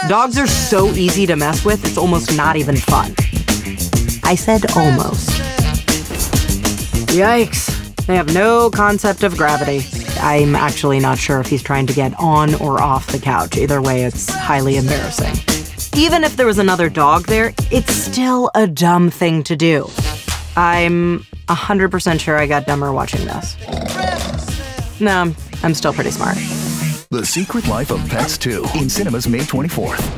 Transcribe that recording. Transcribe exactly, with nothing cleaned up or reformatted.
Dogs are so easy to mess with, it's almost not even fun. I said almost. Yikes. They have no concept of gravity. I'm actually not sure if he's trying to get on or off the couch. Either way, it's highly embarrassing. Even if there was another dog there, it's still a dumb thing to do. I'm one hundred percent sure I got dumber watching this. No, I'm still pretty smart. The Secret Life of Pets two in cinemas May twenty-fourth.